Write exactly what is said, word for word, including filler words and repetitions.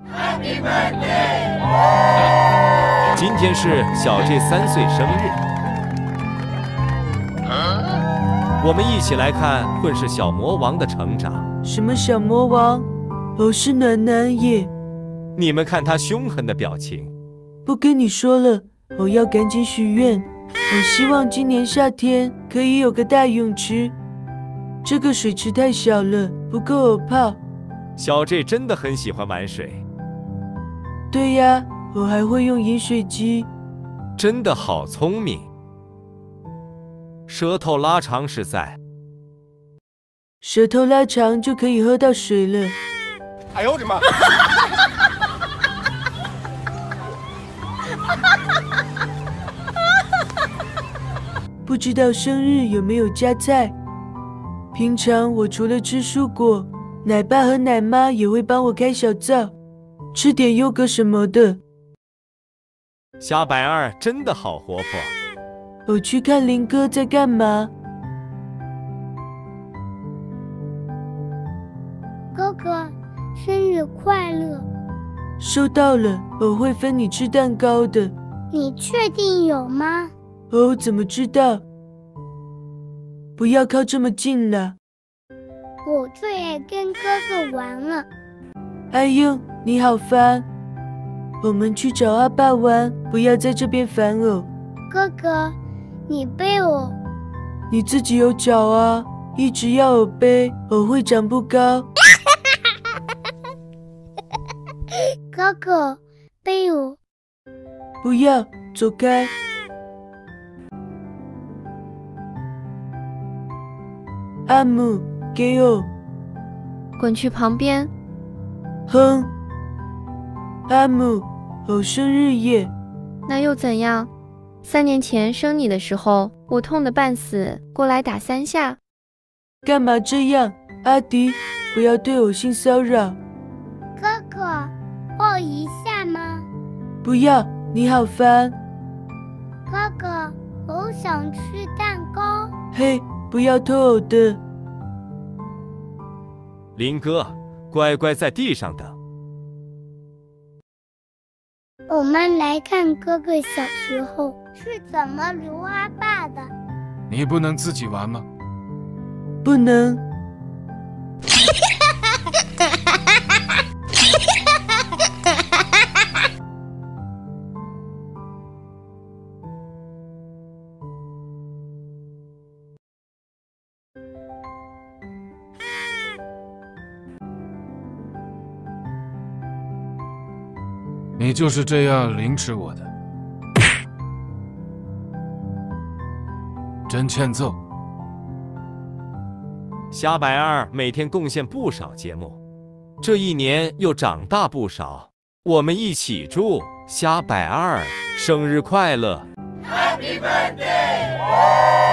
Happy birthday！ 今天是小 J 三岁生日，我们一起来看混世小魔王的成长。 什么小魔王？哦，是暖男耶！ 你们看他凶狠的表情。 不跟你说了，我要赶紧许愿。我希望今年夏天可以有个大泳池，这个水池太小了，不够我泡。 小 J 真的很喜欢玩水。 对呀，我还会用饮水机。 真的好聪明。舌头拉长是在， 舌头拉长就可以喝到水了。 哎呦我的妈！ 不知道生日有没有加菜？平常我除了吃蔬果，奶爸和奶妈也会帮我开小灶，吃点优格什么的。 虾白二真的好活泼。 我去看林哥在干嘛。 哥哥，生日快乐！ 收到了，我会分你吃蛋糕的。 你确定有吗？ 哦，怎么知道？不要靠这么近了。 我最爱跟哥哥玩了。 哎呦，你好烦！我们去找阿爸玩，不要在这边烦我。 哥哥，你背我。 你自己有脚啊，一直要我背，我会长不高。 哥哥，背我。 不要，走开。阿姆，给我。 滚去旁边。 哼。阿姆，我生日耶。 那又怎样？三年前生你的时候，我痛得半死，过来打三下。 干嘛这样？阿迪，不要对我性骚扰。 哥哥，抱一下吗？ 不要，你好烦。 哥哥，我想吃蛋糕。 嘿，不要偷我的。 林哥，乖乖在地上等。 我们来看哥哥小时候是怎么撸阿爸的。 你不能自己玩吗？ 不能。 你就是这样凌迟我的，真欠揍。 虾白二每天贡献不少节目，这一年又长大不少。我们一起祝虾白二生日快乐 Happy birthday！